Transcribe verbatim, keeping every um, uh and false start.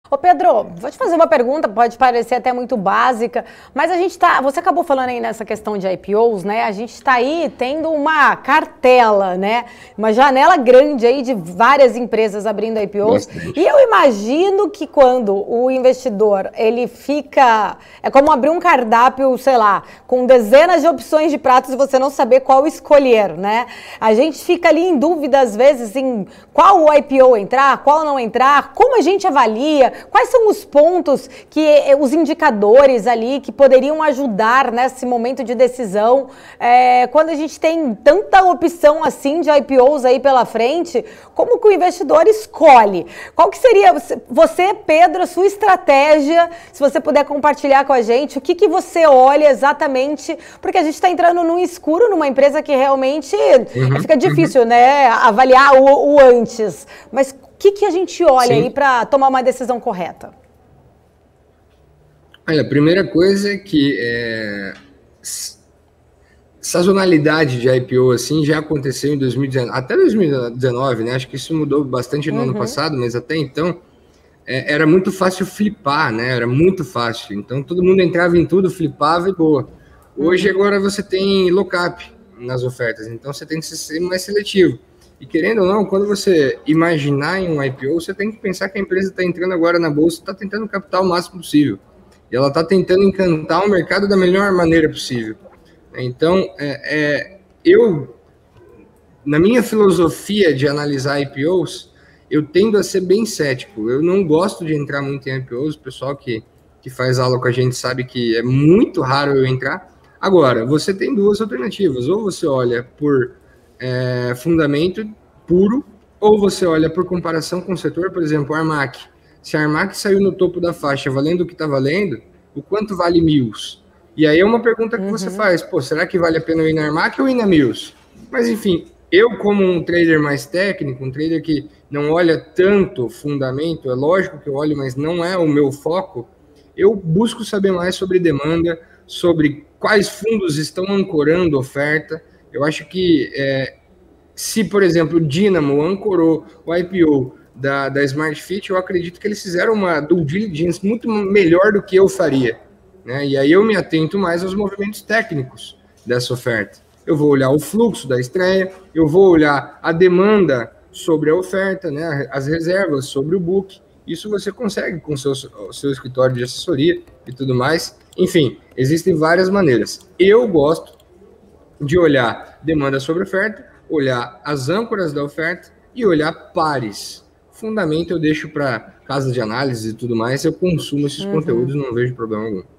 Ô Pedro, vou te fazer uma pergunta, pode parecer até muito básica, mas a gente tá, você acabou falando aí nessa questão de I P Os, né? A gente está aí tendo uma cartela, né? Uma janela grande aí de várias empresas abrindo I P Os. Bastante. E eu imagino que quando o investidor, ele fica, é como abrir um cardápio, sei lá, com dezenas de opções de pratos e você não saber qual escolher, né? A gente fica ali em dúvida às vezes em qual I P O entrar, qual não entrar, como a gente avalia. Quais são os pontos, que os indicadores ali que poderiam ajudar nesse momento de decisão? É, quando a gente tem tanta opção assim de I P Os aí pela frente, como que o investidor escolhe? Qual que seria, você, Pedro, a sua estratégia, se você puder compartilhar com a gente, o que, que você olha exatamente? Porque a gente está entrando no escuro numa empresa que realmente uhum, fica difícil, uhum. né, avaliar o, o antes. Mas o que, que a gente olha Sim. aí para tomar uma decisão correta? Olha, a primeira coisa é que é, sazonalidade de I P O assim já aconteceu em dois mil e dezenove, até dois mil e dezenove, né? Acho que isso mudou bastante no uhum. ano passado, mas até então é, era muito fácil flipar, né? Era muito fácil. Então todo mundo entrava em tudo, flipava e boa. Hoje uhum. agora você tem lock-up nas ofertas, então você tem que ser mais seletivo. E querendo ou não, quando você imaginar em um I P O, você tem que pensar que a empresa está entrando agora na bolsa, está tentando captar o máximo possível. E ela está tentando encantar o mercado da melhor maneira possível. Então, é, é, eu, na minha filosofia de analisar I P Os, eu tendo a ser bem cético. Eu não gosto de entrar muito em I P Os. O pessoal que, que faz aula com a gente sabe que é muito raro eu entrar. Agora, você tem duas alternativas. Ou você olha por... É, fundamento puro, ou você olha por comparação com o setor, por exemplo, a Armac. Se a Armac saiu no topo da faixa valendo o que está valendo, o quanto vale Mills? E aí é uma pergunta que uhum. você faz, pô, será que vale a pena eu ir na Armac ou ir na Mills? Mas enfim, eu como um trader mais técnico, um trader que não olha tanto fundamento, é lógico que eu olho, mas não é o meu foco, eu busco saber mais sobre demanda, sobre quais fundos estão ancorando oferta. Eu acho que é, se, por exemplo, o Dynamo ancorou o I P O da, da Smart Fit, eu acredito que eles fizeram uma due diligence muito melhor do que eu faria, né? E aí eu me atento mais aos movimentos técnicos dessa oferta. Eu vou olhar o fluxo da estreia, eu vou olhar a demanda sobre a oferta, né? As reservas sobre o book. Isso você consegue com o seu, o seu escritório de assessoria e tudo mais. Enfim, existem várias maneiras. Eu gosto de olhar demanda sobre oferta, olhar as âncoras da oferta e olhar pares. Fundamento eu deixo para casas de análise e tudo mais, eu consumo esses uhum. conteúdos, não vejo problema algum.